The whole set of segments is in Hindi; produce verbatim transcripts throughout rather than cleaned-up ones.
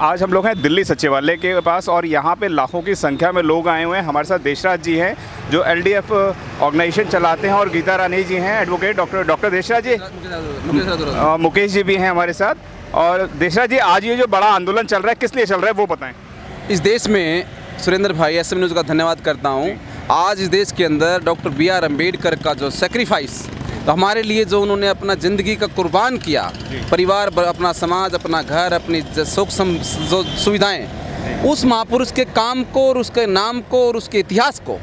आज हम लोग हैं दिल्ली सचिवालय के पास और यहाँ पे लाखों की संख्या में लोग आए हुए हैं। हमारे साथ देशराज जी हैं जो एलडीएफ ऑर्गेनाइजेशन चलाते हैं और गीता रानी जी हैं advocate doctor doctor Deshraj ji, Mukesh ji भी हैं हमारे साथ। और देशराज जी, आज ये जो बड़ा आंदोलन चल रहा है किस लिए चल रहा है वो बताएं। इस देश में सुरेंद्र भाई एस एम न्यूज़ का धन्यवाद करता हूँ। आज इस देश के अंदर डॉक्टर बी आर अम्बेडकर का जो सेक्रीफाइस, तो हमारे लिए जो उन्होंने अपना ज़िंदगी का कुर्बान किया, परिवार, अपना समाज, अपना घर, अपनी सुख जो सुविधाएं, उस महापुरुष के काम को और उसके नाम को और उसके इतिहास को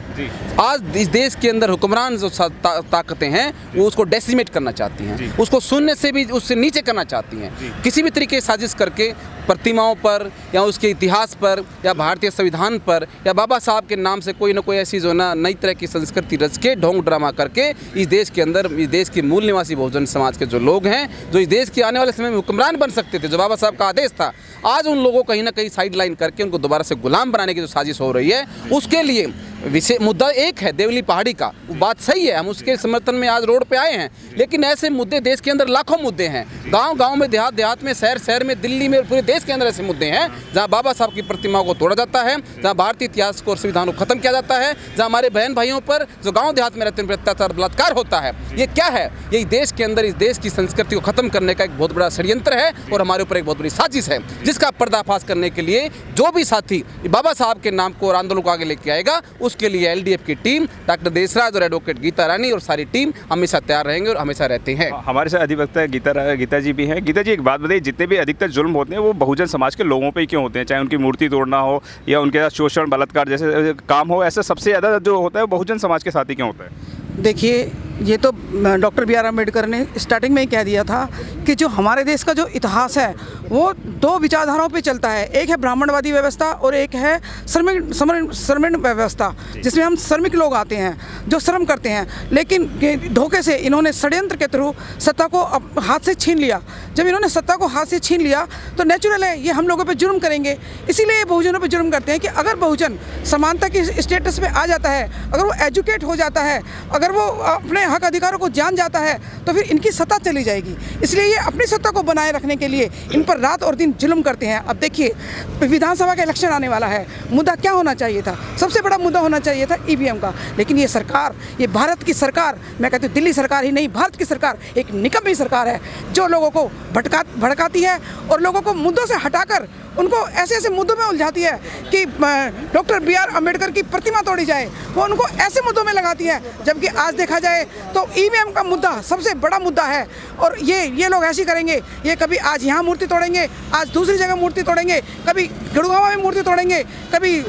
आज इस देश के अंदर हुक्मरान जो ता, ताकतें हैं वो उसको डेसिमेट करना चाहती हैं, उसको सुनने से भी उससे नीचे करना चाहती हैं। किसी भी तरीके की साजिश करके प्रतिमाओं पर या उसके इतिहास पर या भारतीय संविधान पर या बाबा साहब के नाम से कोई ना कोई ऐसी जो ना नई तरह की संस्कृति रच के ढोंग ड्रामा करके इस देश के अंदर, इस देश के मूल निवासी बहुजन समाज के जो लोग हैं, जो इस देश के आने वाले समय में हुक्मरान बन सकते थे, जो बाबा साहब का आदेश था, आज उन लोगों को कहीं ना कहीं साइड लाइन करके उनको दोबारा से गुलाम बनाने की जो साजिश हो रही है, उसके लिए विषय मुद्दा एक है देवली पहाड़ी का। वो बात सही है, हम उसके समर्थन में आज रोड पे आए हैं, लेकिन ऐसे मुद्दे देश के अंदर लाखों मुद्दे हैं। गांव गांव में, देहात देहात में, शहर शहर में, दिल्ली में, पूरे देश के अंदर ऐसे मुद्दे हैं जहां बाबा साहब की प्रतिमाओं को तोड़ा जाता है, जहां भारतीय इतिहास को और संविधान को खत्म किया जाता है, जहां हमारे बहन भाइयों पर जो गाँव देहात में रहते हैं अत्याचार बलात्कार होता है। ये क्या है? ये देश के अंदर इस देश की संस्कृति को खत्म करने का एक बहुत बड़ा षड्यंत्र है और हमारे ऊपर एक बहुत बड़ी साजिश है, जिसका पर्दाफाश करने के लिए जो भी साथी बाबा साहब के नाम को और आंदोलन को आगे लेके आएगा, उसके लिए एलडीएफ की टीम, डॉक्टर देशराज और एडवोकेट गीता रानी और सारी टीम हमेशा तैयार रहेंगे और हमेशा रहते हैं। हमारे साथ अधिवक्ता गीता गीता जी भी हैं। गीता जी, एक बात बताइए, जितने भी अधिकतर जुल्म होते हैं वो बहुजन समाज के लोगों पे ही क्यों होते हैं? चाहे उनकी मूर्ति तोड़ना हो या उनके साथ शोषण बलात्कार जैसे काम हो, ऐसा सबसे ज़्यादा जो होता है वो बहुजन समाज के साथ ही क्यों होता है? देखिए, ये तो डॉक्टर बी आर अम्बेडकर ने स्टार्टिंग में ही कह दिया था कि जो हमारे देश का जो इतिहास है वो दो विचारधाराओं पे चलता है। एक है ब्राह्मणवादी व्यवस्था और एक है श्रमिक श्रमिक व्यवस्था, जिसमें हम श्रमिक लोग आते हैं जो श्रम करते हैं, लेकिन धोखे से इन्होंने षड्यंत्र के थ्रू सत्ता को हाथ से छीन लिया। जब इन्होंने सत्ता को हाथ से छीन लिया तो नेचुरल है ये हम लोगों पर जुर्म करेंगे। इसीलिए ये बहुजनों पर जुर्म करते हैं कि अगर बहुजन समानता की स्टेटस में आ जाता है, अगर वो एजुकेट हो जाता है, अगर वो अपने हक अधिकारों को जान जाता है, तो फिर इनकी सत्ता चली जाएगी। इसलिए ये अपनी सत्ता को बनाए रखने के लिए इन पर रात और दिन जुल्म करते हैं। अब देखिए, विधानसभा का इलेक्शन आने वाला है, मुद्दा क्या होना चाहिए था? सबसे बड़ा मुद्दा होना चाहिए था ईवीएम का। लेकिन ये सरकार, ये भारत की सरकार, मैं कहती हूँ दिल्ली सरकार ही नहीं, भारत की सरकार एक निकम्मी सरकार है जो लोगों को भटका भड़काती है और लोगों को मुद्दों से हटाकर उनको ऐसे ऐसे मुद्दों में उलझाती है कि डॉक्टर बी आर अम्बेडकर की प्रतिमा तोड़ी जाए, वो उनको ऐसे मुद्दों में लगाती है। जबकि आज देखा जाए तो ईवीएम का मुद्दा सबसे बड़ा मुद्दा है और ये ये लोग ऐसे करेंगे, ये कभी आज यहाँ मूर्ति तोड़ेंगे, आज दूसरी जगह मूर्ति तोड़ेंगे, कभी गढ़गांव में मूर्ति तोड़ेंगे, कभी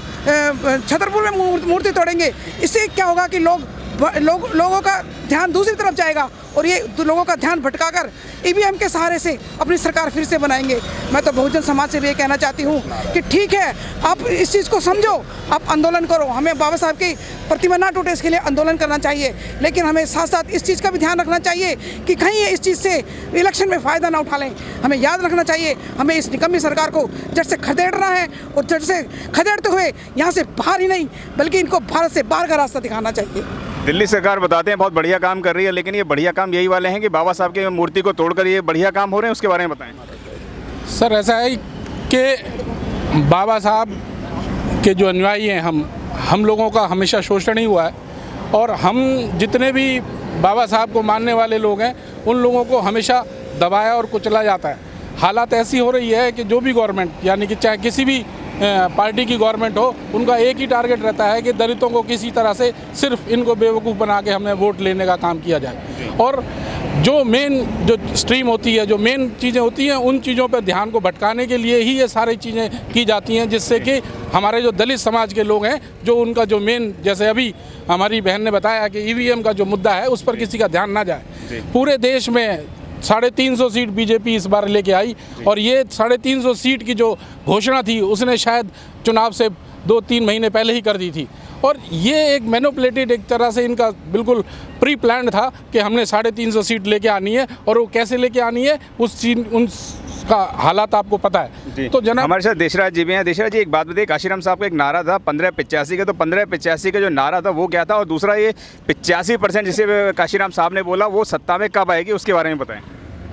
छतरपुर में मूर्ति तोड़ेंगे। इससे क्या होगा कि लोग लोग लोगों का ध्यान दूसरी तरफ जाएगा और ये लोगों का ध्यान भटकाकर ईवीएम के सहारे से अपनी सरकार फिर से बनाएंगे। मैं तो बहुजन समाज से भी ये कहना चाहती हूँ कि ठीक है, आप इस चीज़ को समझो, आप आंदोलन करो, हमें बाबा साहब की प्रतिमा ना टूटे इसके लिए आंदोलन करना चाहिए, लेकिन हमें साथ साथ इस चीज़ का भी ध्यान रखना चाहिए कि कहीं इस चीज़ से इलेक्शन में फ़ायदा ना उठा लें। हमें याद रखना चाहिए, हमें इस निकम्मी सरकार को जड़ से खदेड़ना है और जड़ से खदेड़ते हुए यहाँ से बाहर ही नहीं बल्कि इनको भारत से बाहर का रास्ता दिखाना चाहिए। दिल्ली सरकार बताते हैं बहुत बढ़िया काम कर रही है, लेकिन ये बढ़िया काम यही वाले हैं कि बाबा साहब की मूर्ति को तोड़कर ये बढ़िया काम हो रहे हैं, उसके बारे में बताएं। सर, ऐसा है कि बाबा साहब के जो अनुयायी हैं, हम हम लोगों का हमेशा शोषण ही हुआ है और हम जितने भी बाबा साहब को मानने वाले लोग हैं उन लोगों को हमेशा दबाया और कुचला जाता है। हालात ऐसी हो रही है कि जो भी गवर्नमेंट, यानी कि चाहे किसी भी पार्टी की गवर्नमेंट हो, उनका एक ही टारगेट रहता है कि दलितों को किसी तरह से सिर्फ इनको बेवकूफ़ बना के हमें वोट लेने का काम किया जाए और जो मेन जो स्ट्रीम होती है, जो मेन चीज़ें होती हैं, उन चीज़ों पर ध्यान को भटकाने के लिए ही ये सारी चीज़ें की जाती हैं, जिससे कि हमारे जो दलित समाज के लोग हैं, जो उनका जो मेन, जैसे अभी हमारी बहन ने बताया कि ईवीएम का जो मुद्दा है उस पर किसी का ध्यान ना जाए। पूरे देश में साढ़े तीन सौ सीट बीजेपी इस बार लेके आई और ये साढ़े तीन सौ सीट की जो घोषणा थी उसने शायद चुनाव से दो तीन महीने पहले ही कर दी थी और ये एक मैनिपुलेटेड, एक तरह से इनका बिल्कुल प्री प्लान था कि हमने साढ़े तीन सौ सीट लेके आनी है और वो कैसे लेके आनी है उस चीज उन का हालात आपको पता है। तो जनाब, हमारे साथ देशराज जी भी हैं। देशराज जी, एक बात बताइए, काशीराम साहब का एक नारा था पंद्रह पिचासी का, तो पंद्रह पिचासी का जो नारा था वो क्या था, और दूसरा ये पिचासी परसेंट जिसे काशीराम साहब ने बोला वो सत्ता में कब आएगी, उसके बारे में बताएं।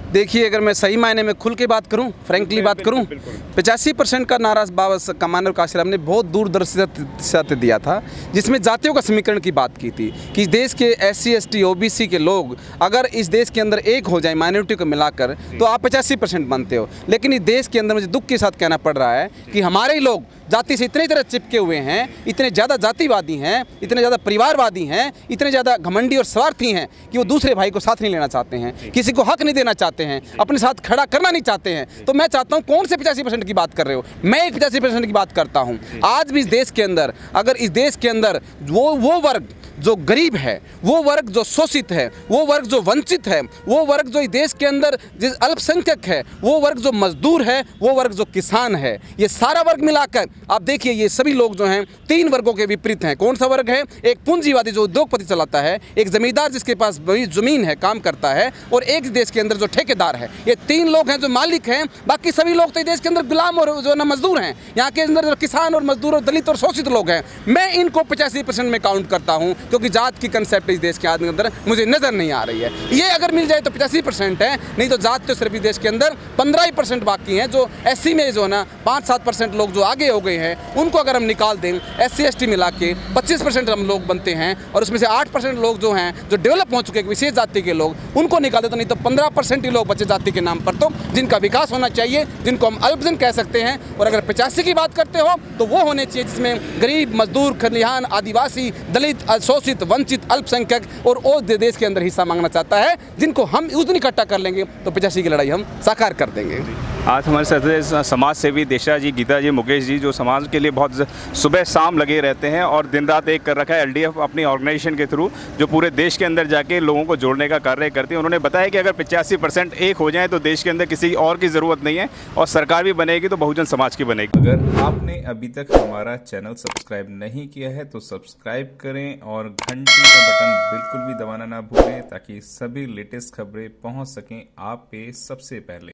देखिए, अगर मैं सही मायने में खुल के बात करूं, फ्रैंकली बात करूं, पचासी परसेंट का नारा बाबा का मानव काशीराम ने बहुत दूरदर्शी सत्य दिया था, जिसमें जातियों का समीकरण की बात की थी कि देश के S C S T O B C के लोग अगर इस देश के अंदर एक हो जाए माइनॉरिटी को मिलाकर तो आप पचासी परसेंट बनते हो। लेकिन इस देश के अंदर मुझे दुख के साथ कहना पड़ रहा है कि हमारे ही लोग जाति से इतने तरह चिपके हुए हैं, इतने ज़्यादा जातिवादी हैं, इतने ज़्यादा परिवारवादी हैं, इतने ज़्यादा घमंडी और स्वार्थी हैं कि वो दूसरे भाई को साथ नहीं लेना चाहते हैं, किसी को हक नहीं देना चाहते हैं, अपने साथ खड़ा करना नहीं चाहते हैं। तो मैं चाहता हूँ, कौन से पचासी परसेंट की बात कर रहे हो? मैं एक पचासी परसेंट की बात करता हूँ। आज भी इस देश के अंदर, अगर इस देश के अंदर वो वो वर्ग जो गरीब है, वो वर्ग जो शोषित है, वो वर्ग जो वंचित है, वो वर्ग जो इस देश के अंदर जिस अल्पसंख्यक है, वो वर्ग जो मजदूर है, वो वर्ग जो किसान है, ये सारा वर्ग मिलाकर आप देखिए, ये सभी लोग जो हैं तीन वर्गों के विपरीत हैं। कौन सा वर्ग है? एक पूंजीवादी जो उद्योगपति चलाता है, एक जमींदार जिसके पास बड़ी जमीन है, काम करता है, और एक देश के अंदर जो ठेकेदार है। ये तीन लोग हैं जो मालिक हैं, बाकी सभी लोग तो देश के अंदर गुलाम और जो ना मजदूर हैं। यहाँ के अंदर जो किसान और मजदूर और दलित और शोषित लोग हैं, मैं इनको पचासी परसेंट में काउंट करता हूँ, क्योंकि जात की कंसेप्ट इस देश के अंदर मुझे नजर नहीं आ रही है। ये अगर मिल जाए तो पचासी परसेंट है, नहीं तो जात तो सिर्फ इस देश के अंदर पंद्रह ही परसेंट बाकी हैं। जो एस सी में जो है ना पाँच सात परसेंट लोग जो आगे हो गए हैं, उनको अगर हम निकाल दें, एस सी एस टी मिला के पच्चीस परसेंट हम लोग बनते हैं, और उसमें से आठ परसेंट लोग जो हैं जो डेवलप हो चुके हैं विशेष जाति के लोग, उनको निकाल दें, तो नहीं तो पंद्रह परसेंट ही लोग बचे जाति के नाम पर, तो जिनका विकास होना चाहिए, जिनको हम अल्पजन कह सकते हैं। और अगर पचासी की बात करते हो तो वो होने चाहिए जिसमें गरीब, मजदूर, खलिहान, आदिवासी, दलित, शोषित, वंचित, अल्पसंख्यक और वो देश के अंदर हिस्सा मांगना चाहता है, जिनको हम उस दिन इकट्ठा कर लेंगे तो पचासी की लड़ाई हम साकार कर देंगे। आज हमारे साथ समाज सेवी देशराज जी, गीता जी, मुकेश जी, जो समाज के लिए बहुत सुबह शाम लगे रहते हैं और दिन रात एक कर रखा है। एल डी एफ अपनी ऑर्गेनाइजेशन के थ्रू जो पूरे देश के अंदर जाके लोगों को जोड़ने का कार्य करती है। उन्होंने बताया कि अगर पचासी परसेंट एक हो जाए तो देश के अंदर किसी और की ज़रूरत नहीं है, और सरकार भी बनेगी तो बहुजन समाज की बनेगी। अगर आपने अभी तक हमारा चैनल सब्सक्राइब नहीं किया है तो सब्सक्राइब करें और घंटी का बटन बिल्कुल भी दबाना ना भूलें, ताकि सभी लेटेस्ट खबरें पहुंच सकें आप पे सबसे पहले।